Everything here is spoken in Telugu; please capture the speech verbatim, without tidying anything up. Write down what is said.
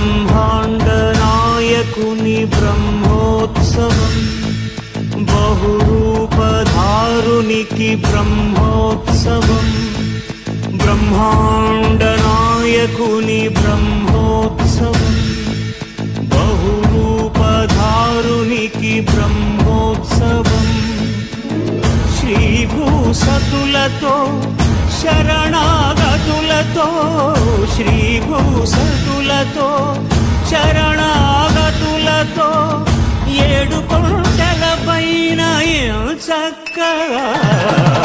బ్రహ్మాండ నాయకుని బ్రహ్మోత్సవం బహురూపధారునికి బ్రహ్మోత్సవం బ్రహ్మాండ నాయకుని బ్రహ్మోత్సవం బహురూపధారునికి బ్రహ్మోత్సవం శ్రీభూసతులతో శరణాగతులతో శ్రీభూసతులతో శరణాగతులతో ఏడు కొండల పైన చక్కగా